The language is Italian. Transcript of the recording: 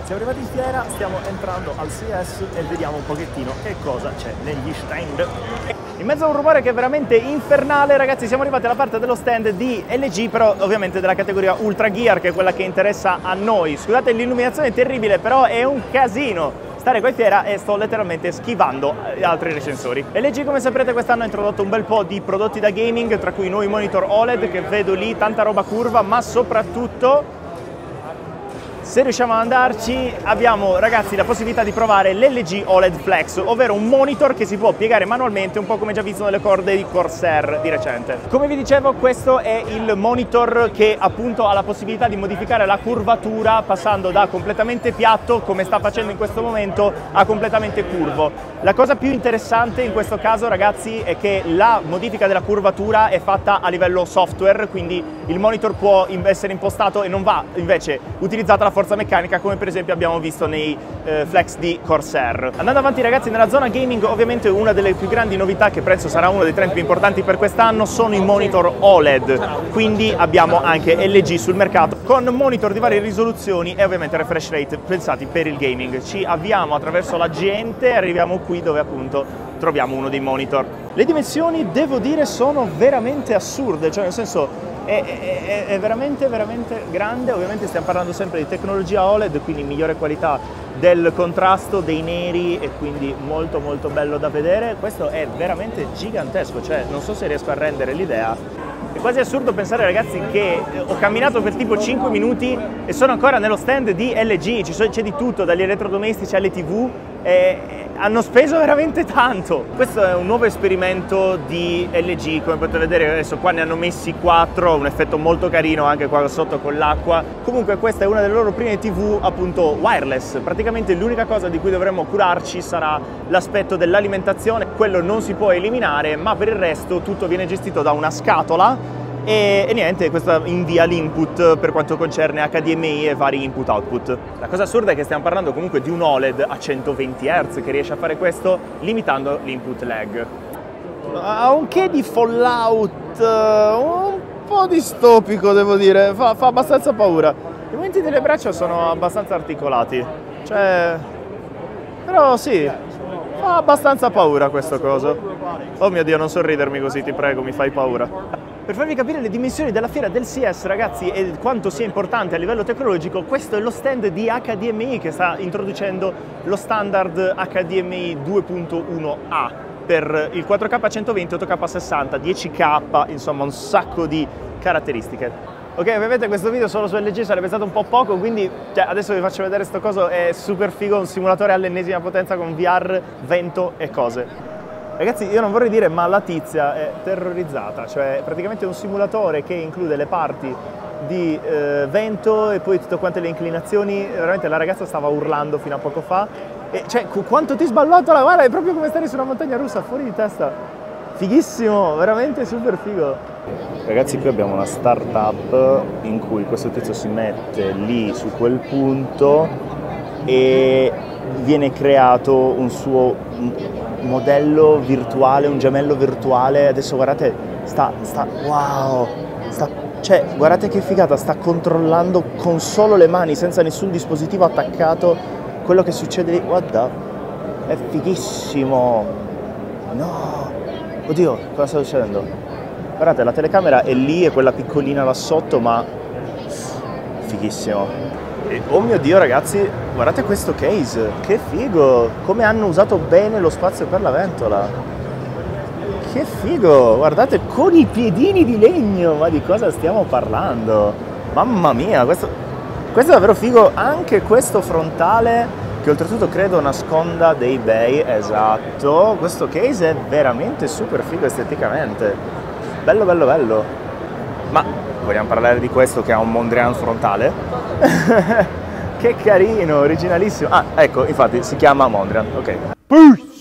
Siamo arrivati in fiera, stiamo entrando al CES e vediamo un pochettino che cosa c'è negli stand. In mezzo a un rumore che è veramente infernale, ragazzi, siamo arrivati alla parte dello stand di LG, però ovviamente della categoria Ultra Gear, che è quella che interessa a noi. Scusate, l'illuminazione è terribile, però è un casino stare qua in fiera e sto letteralmente schivando altri recensori. LG, come saprete, quest'anno ha introdotto un bel po' di prodotti da gaming, tra cui nuovi monitor OLED che vedo lì, tanta roba curva, ma soprattutto, se riusciamo ad andarci, abbiamo, ragazzi, la possibilità di provare l'LG OLED Flex, ovvero un monitor che si può piegare manualmente, un po' come già visto nelle corde di Corsair di recente. Come vi dicevo, questo è il monitor che appunto ha la possibilità di modificare la curvatura passando da completamente piatto, come sta facendo in questo momento, a completamente curvo. La cosa più interessante in questo caso, ragazzi, è che la modifica della curvatura è fatta a livello software, quindi il monitor può essere impostato e non va invece utilizzata la forza meccanica, come per esempio abbiamo visto nei Flex di Corsair. Andando avanti, ragazzi, nella zona gaming, ovviamente una delle più grandi novità, che penso sarà uno dei trend più importanti per quest'anno, sono i monitor OLED. Quindi abbiamo anche LG sul mercato con monitor di varie risoluzioni e ovviamente refresh rate pensati per il gaming. Ci avviamo attraverso la gente e arriviamo qui dove appunto troviamo uno dei monitor. Le dimensioni, devo dire, sono veramente assurde, cioè nel senso è veramente grande. Ovviamente stiamo parlando sempre di tecnologia OLED, quindi migliore qualità del contrasto, dei neri, e quindi molto bello da vedere. Questo è veramente gigantesco, cioè non so se riesco a rendere l'idea. È quasi assurdo pensare, ragazzi, che ho camminato per tipo 5 minuti e sono ancora nello stand di LG, c'è di tutto, dagli elettrodomestici alle TV, hanno speso veramente tanto. Questo è un nuovo esperimento di LG, come potete vedere adesso qua ne hanno messi 4, un effetto molto carino anche qua sotto con l'acqua. Comunque questa è una delle loro prime TV appunto wireless, praticamente l'unica cosa di cui dovremmo curarci sarà l'aspetto dell'alimentazione, quello non si può eliminare, ma per il resto tutto viene gestito da una scatola. E niente, questa invia l'input per quanto concerne HDMI e vari input-output. La cosa assurda è che stiamo parlando comunque di un OLED a 120 Hz che riesce a fare questo limitando l'input lag. Ha un che di Fallout, un po' distopico, devo dire, fa abbastanza paura. I movimenti delle braccia sono abbastanza articolati, cioè, però sì, fa abbastanza paura questo coso. Oh mio Dio, non sorridermi così, ti prego, mi fai paura. Per farvi capire le dimensioni della fiera del CES, ragazzi, e quanto sia importante a livello tecnologico, questo è lo stand di HDMI che sta introducendo lo standard HDMI 2.1A per il 4K a 120, 8K a 60, 10K, insomma un sacco di caratteristiche. Ok, ovviamente questo video solo su LG sarebbe stato un po' poco, quindi adesso vi faccio vedere sto coso, è super figo, un simulatore all'ennesima potenza con VR, vento e cose. Ragazzi, io non vorrei dire, ma la tizia è terrorizzata, cioè praticamente è un simulatore che include le parti di vento e poi tutte quante le inclinazioni. Veramente la ragazza stava urlando fino a poco fa, e cioè quanto ti sballotta, guarda, è proprio come stare su una montagna russa, fuori di testa. Fighissimo, veramente super figo. Ragazzi, qui abbiamo una startup in cui questo tizio si mette lì su quel punto e viene creato un suo modello virtuale, un gemello virtuale. Adesso guardate, wow, cioè guardate che figata, sta controllando con solo le mani, senza nessun dispositivo attaccato, quello che succede lì. Guarda, è fighissimo. No, oddio, cosa sta succedendo? Guardate, la telecamera è lì e quella piccolina là sotto, ma fighissimo. E, oh mio Dio, ragazzi, guardate questo case, che figo! Come hanno usato bene lo spazio per la ventola. Che figo! Guardate, con i piedini di legno, ma di cosa stiamo parlando? Mamma mia, questo è davvero figo. Anche questo frontale, che oltretutto credo nasconda dei bei, esatto. Questo case è veramente super figo esteticamente. Bello. Ma vogliamo parlare di questo che ha un Mondrian frontale? Che carino, originalissimo. Ah, ecco, infatti si chiama Mondrian, ok. Peace!